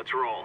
Let's roll.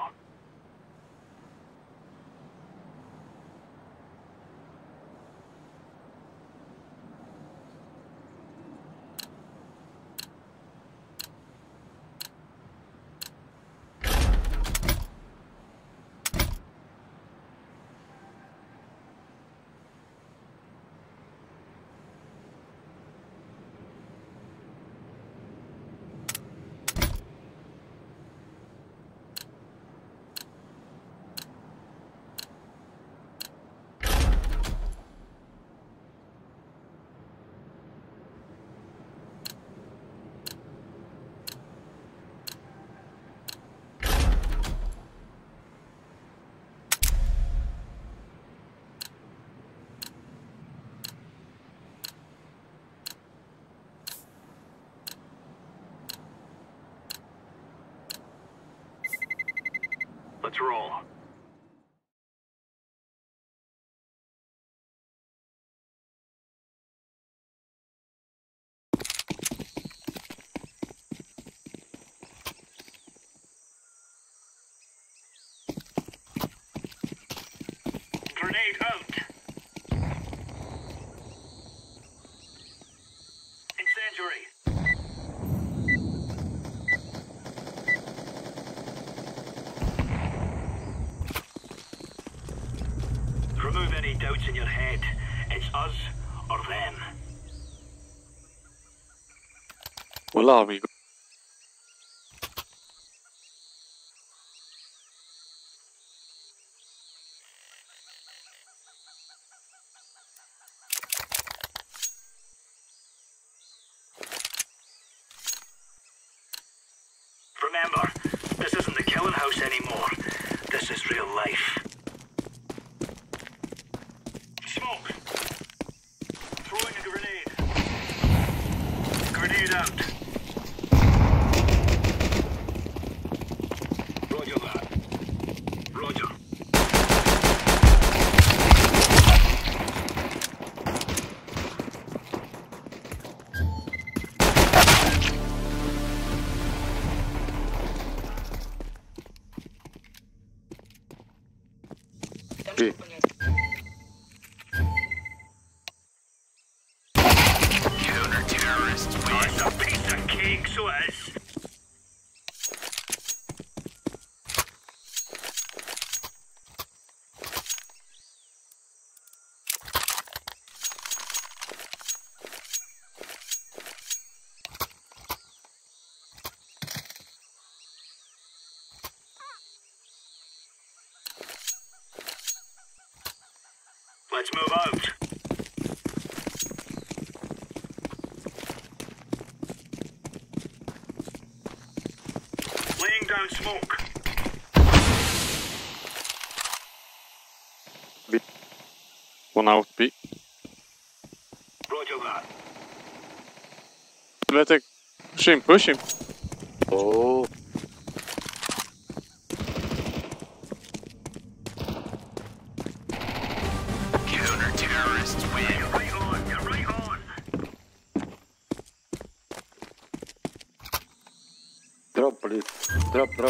Let's roll. Grenade out. Incendiary. Remove any doubts in your head. It's us or them. Hola, amigo. Remember, this isn't the killing house anymore. This is real life. Smoke! Throwing a grenade. Grenade out. Roger that. Roger. Sí. Counter-terrorists win. Oh, it's a piece of cake, so it is. Let's move out. Laying down smoke. B. One out B. Roger that. Let it. Push him, push him. Oh. Counter-terrorists win. You're right on, you're right on. Drop, please. Drop, drop.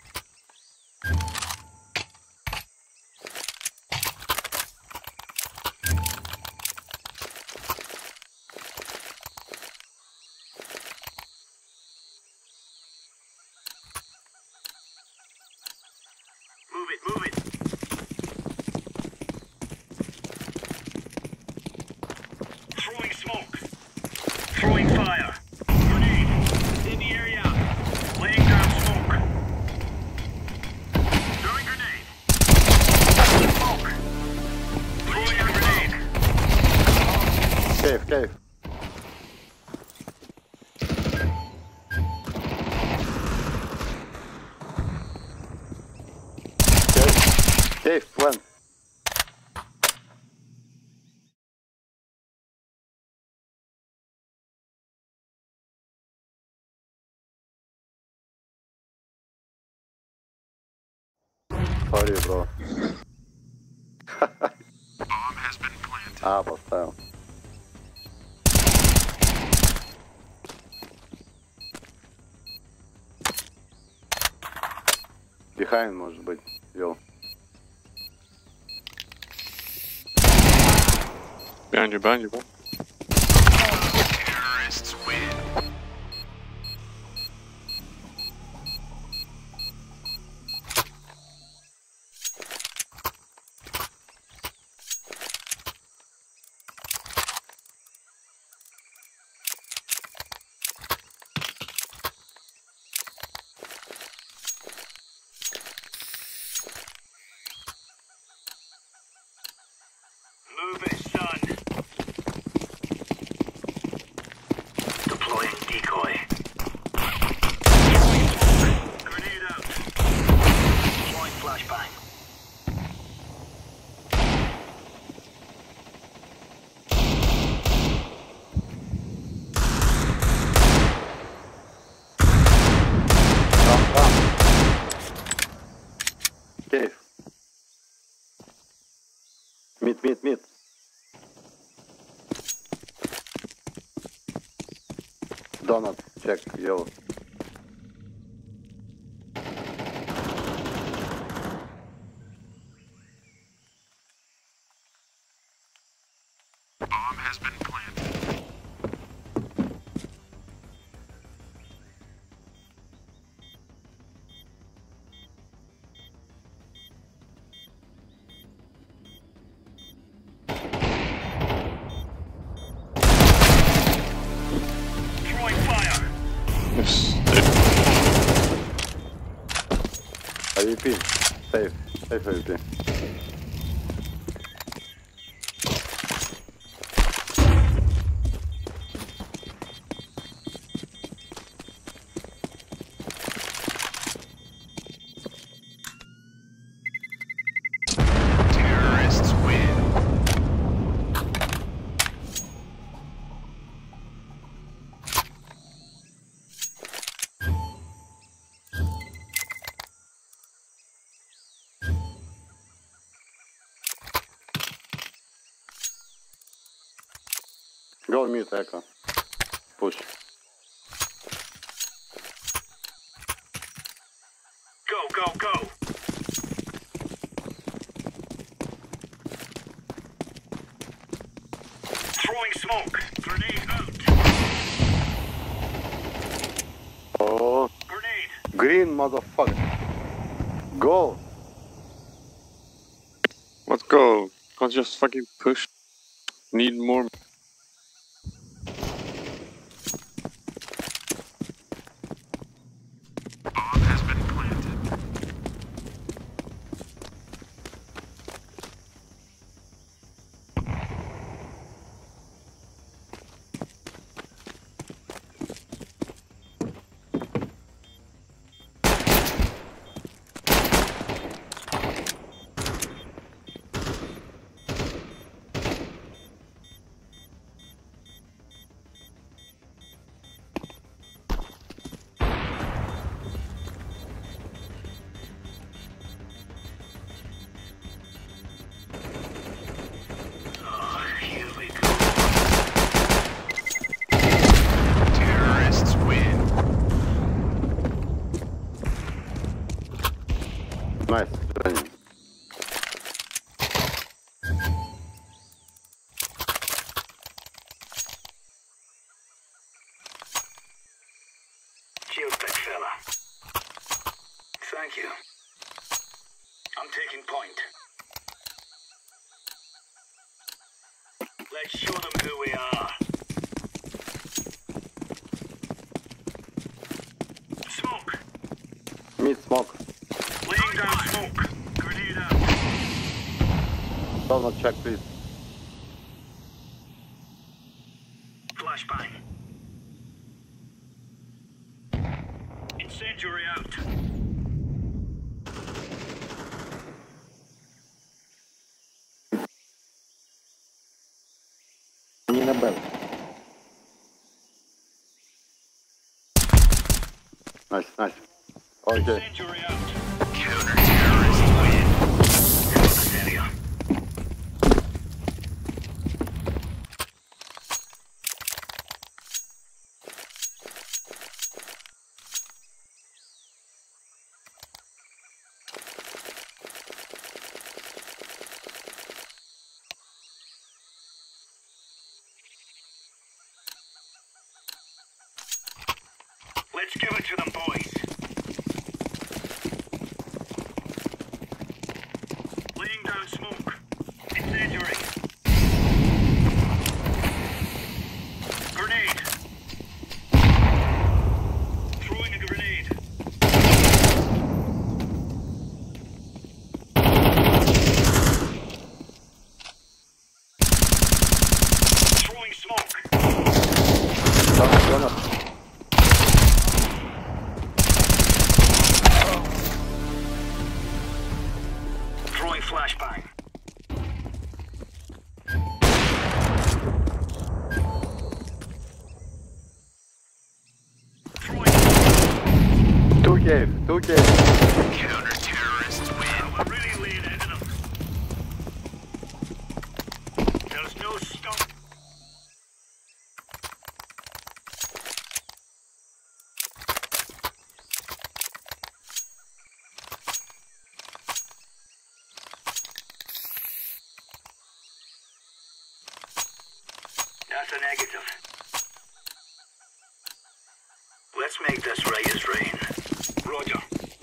Move it, move it. Throwing smoke. Throwing fire. Grenade. In the area. Laying down smoke. Throwing grenade. Smoke. Throwing a grenade. Cave, cave. Cave, one. Sorry, bro. Bomb has been planted. Ah, but down. Behind, может быть, вел. Behind you, bro. Terrorists win. Move it, son. Deploying decoy. Grenade out. Deploying flashbang. Run. Cave. Mid. Donut, check, yellow. Bomb has been planted. Throwing fire. Yes. AVP. Safe AVP. Terrorists win. Go mid, echo. Push. Go. Throwing smoke. Grenade out. Oh, Grenade. green motherfucker. Go. Let's go. Can't just fucking push. Need more. Bomb has been planted. Oh, here we go. Terrorists win. Nice. Training. Shield, big fella. Thank you. I'm taking point. Let's show them who we are. Smoke. Mid smoke. Laying down smoke. Grenade out. Donut, check, please. Flashbang. Incendiary out. Не на Б. Nice. Okay. Incendiary out. Counter-terrorists win. Cover this area. Let's give it to them, boys. Laying down smoke. Incendiary. Grenade. Throwing a grenade. Throwing smoke. Throwing flashbang. Two cave. Counter-terrorists win. We're really laying into them. There's no stop. That's a negative. Let's make this right as rain. Roger.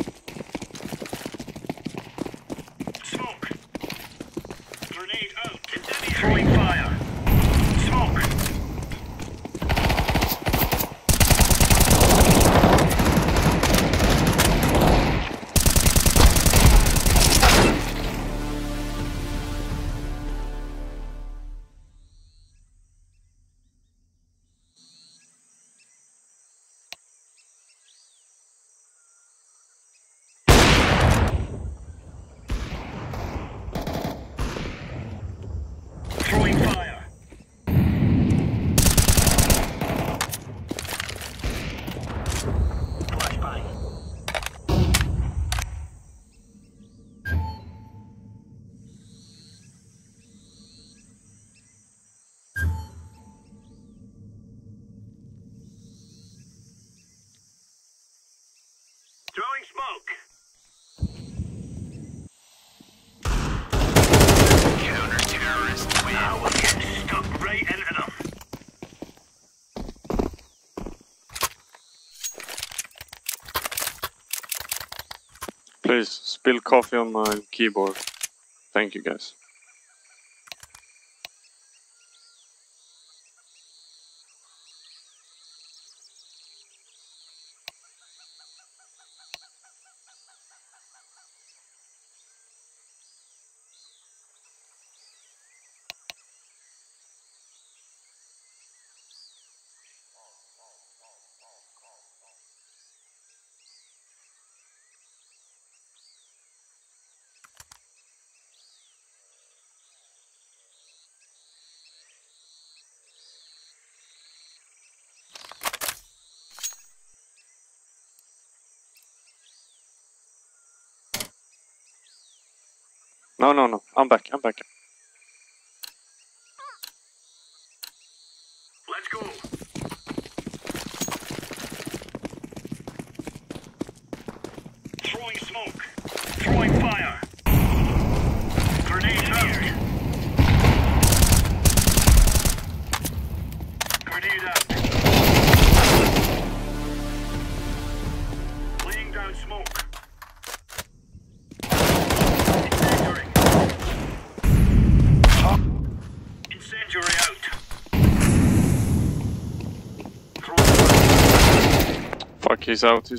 Smoke. Grenade out. Throwing fire. Smoke. Throwing fire. Flashbang. Throwing smoke. Counter-terrorists win. Now we'll get stuck right into them. Please spill coffee on my keyboard. Thank you, guys. No. I'm back. Let's go. Throwing smoke. Throwing fire. Grenade out. Grenade out. Laying down smoke. Incendiary. Incendiary out. Fuck, he's out.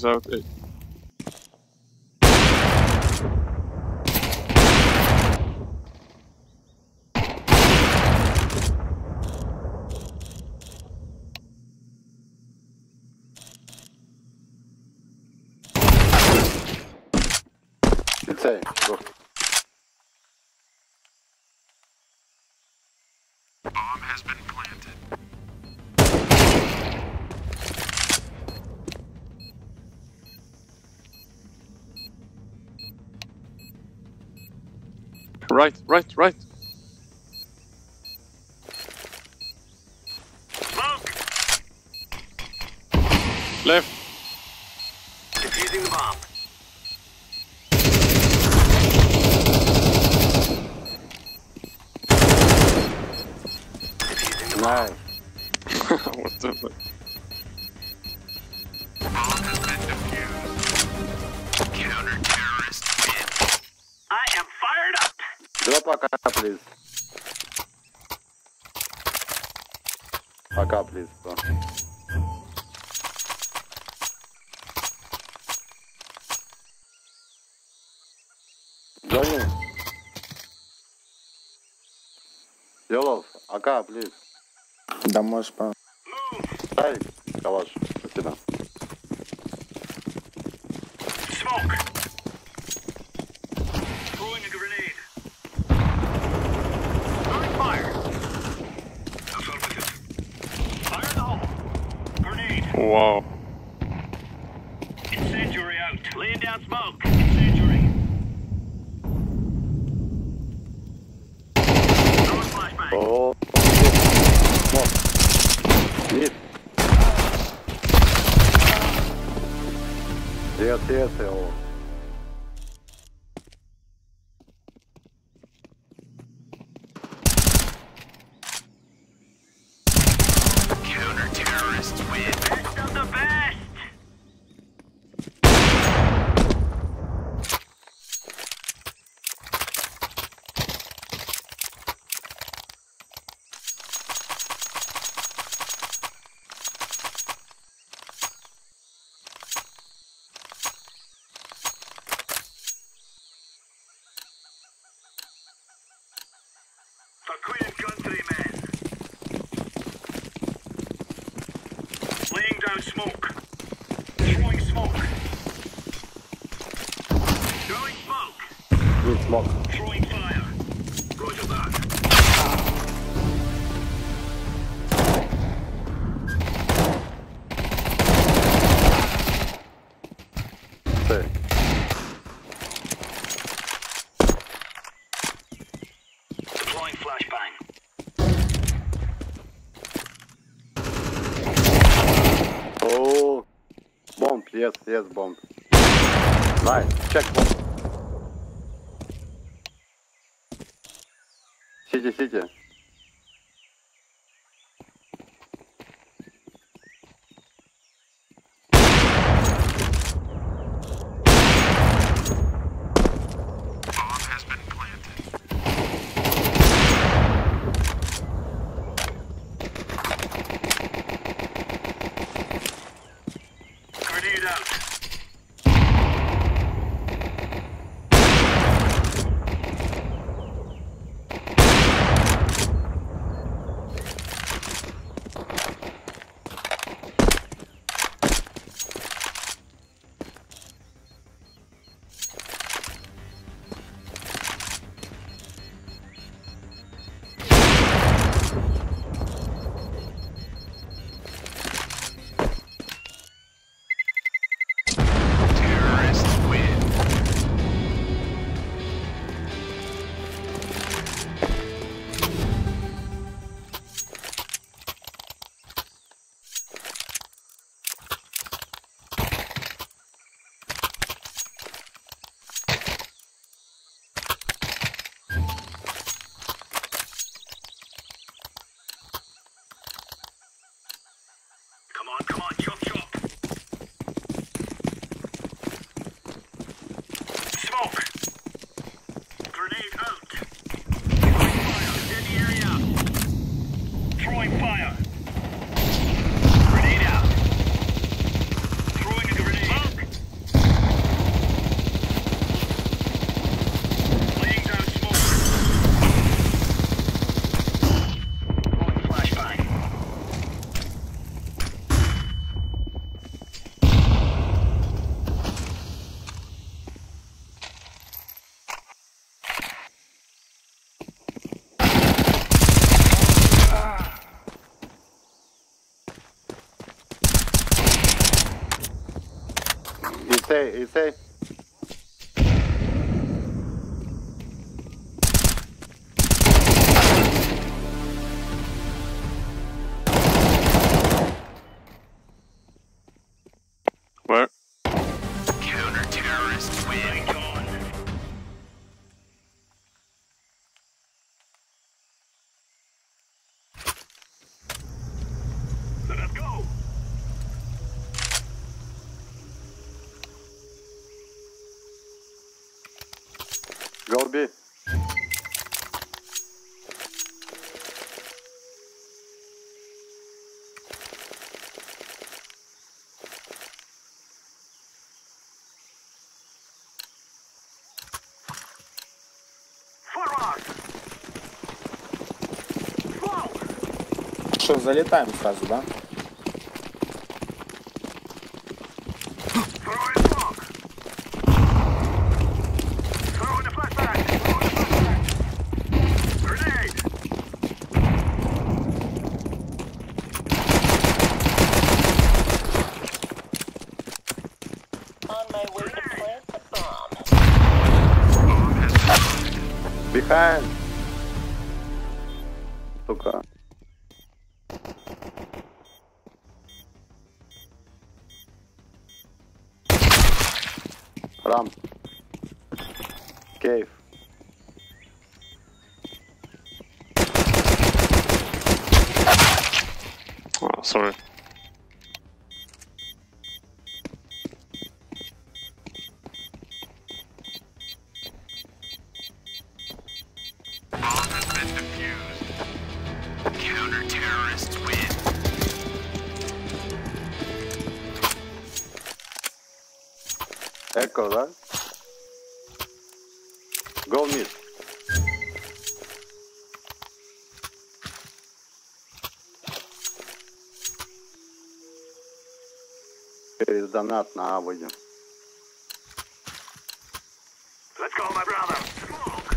Insane. Go. Bomb has been planted. Right. Smoke! Left. Defusing the bomb. Defusing the bomb. Nice. What the fuck? Bomb I am fired up. Drop AK, please. AK, please, bro. Johnny. Yellow, AK, please. Да можешь по... Дай, калаш. Спасибо. Smoke. Throwing a grenade. Throwing fire. Affirmative. Fire in the hole. Grenade. Wow. Incendiary out. Laying down smoke. Incendiary. Throwing flashbang. Oh. Smoke. Нет. Yes, oh. Counter-terrorists win. Best of the best. For Queen and Country, man. Laying down smoke. Throwing smoke. Throwing smoke. Need smoke. Throwing fire. Roger that. Stay. Deploying flashbang. Oh. Bomb, yes, bomb. Nice, check bomb. City. Grenade out. Come on, chop. Smoke. Grenade out. Throwing fire. In the area. Throwing fire. Grenade out. Throwing a grenade. Smoke. Laying down smoke. Throwing flashbang. He say. Where? Counter-terrorists win. Gone. Let us go. Go B. Forward! Smoke! Что, залетаем сразу, да? Throwing smoke! Throwing the flashbang! Throwing the flashbang! Grenade! On my way to plant the bomb. Behind. Сука. Ramp. Cave. Oh, sorry. Counter-terrorists win. Echo, да? Go mid. Через донат на А выйдем. Let's go, my brother. Smoke!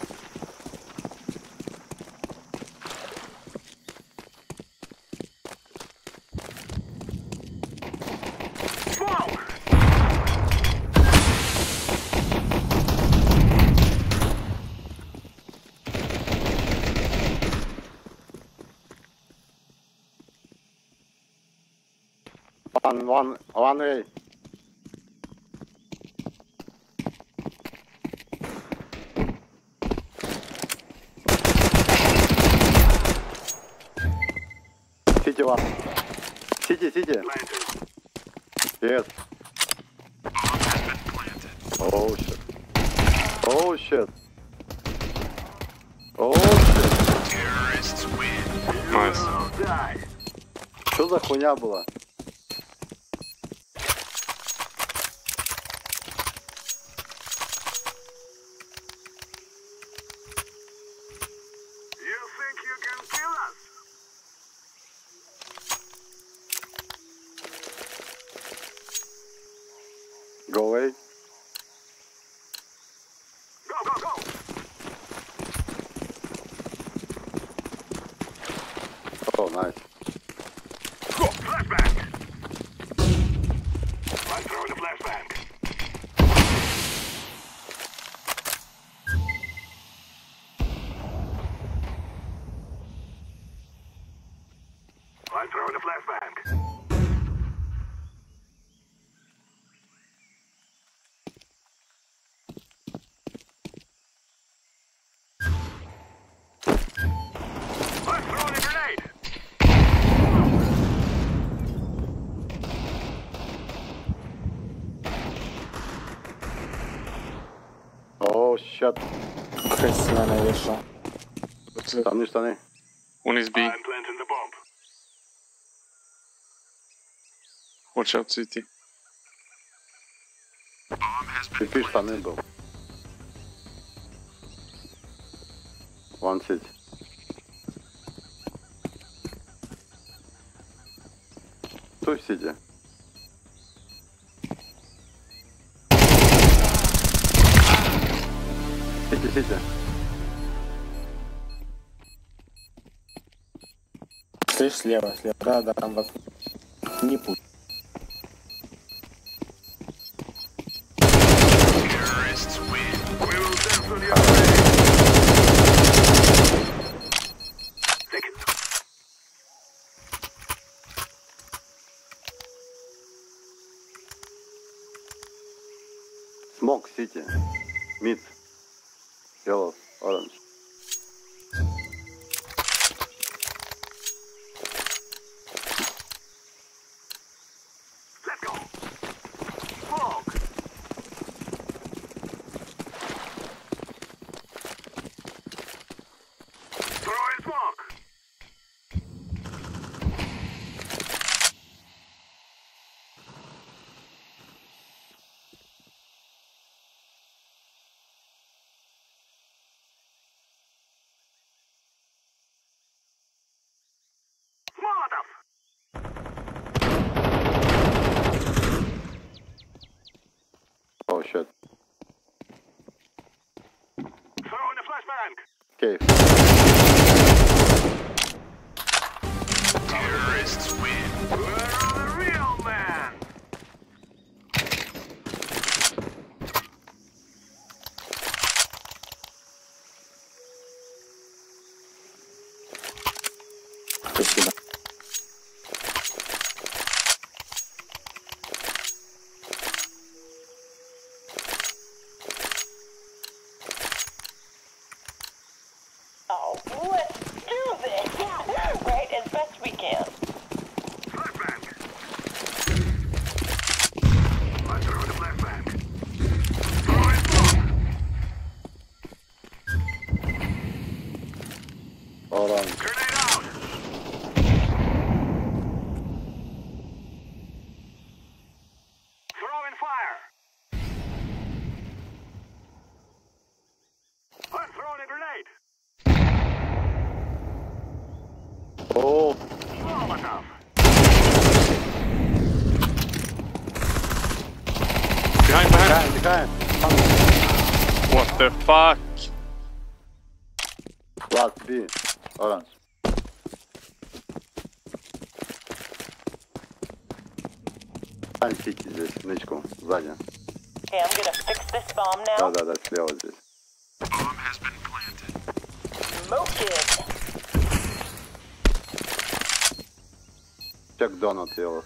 Smoke! One way. City one. City. Planted. Yes. Oh shit. Oh shit. Oh shit. Terrorists win. Nice. Oh, die. Что за хуйня была? You think you can kill us? Go away. Go, go, go! Oh nice. Flashbang! I'm throwing a flashbang. I'm throwing a flashbang. I'm throwing a grenade. Oh shit. Красиво навешал. Штаны. One is B. I'm planting the bomb. Watch out, CT. Ты штаны был. One city. Кто в сити? Сити. Слышь, слева. Да, там вот. Не путь. Terrorists win. We will definitely obey. Second. Smoke city. Mid. Yellow. Orange. Let's go. Smoke. Cave. Terrorists win. We're the real man. Спасибо. Oh, let's do this! Right, as best we can. Flashbang. Let's throw the flashbang. Throw it bomb. Orange. Grenade out. Throwing fire. I'm throwing a grenade. Oh, Molotov. Behind. What the fuck? last B. Orange. Там сити здесь, нычку, сзади. Okay, I'm gonna fix this bomb now. Да, слева здесь. Bomb has been planted. Smoke it! Check donut yellow.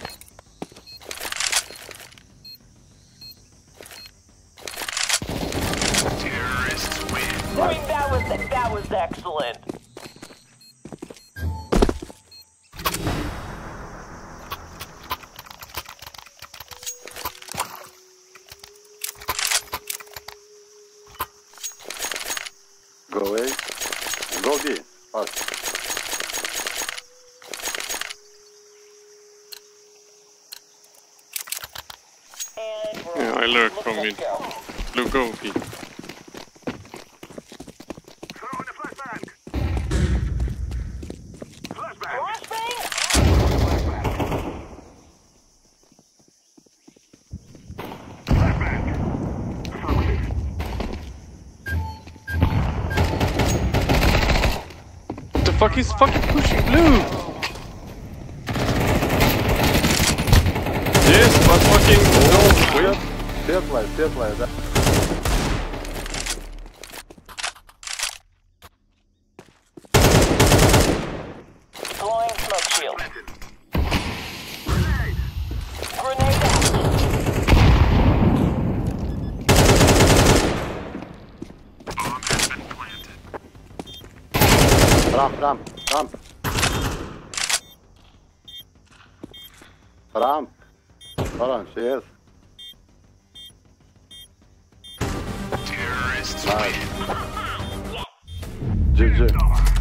Terrorists win. I mean, that was excellent. Go away. Go B. Fast. And we're Yeah, I lurk Look, from let's mid. go. Look, go, P. Throwing a flashbang. Flashbang. Flashbang? Flashbang. Affirmative. What the fuck is fucking pushing blue? Yes, but fucking no. Wait. Светлая, да. Blowing smoke shield. Planted. Grenade. Grenade out. Bomb has been planted. Ramp. Ramp. Orange, yes. Terrorists Nice. win. GG. Over.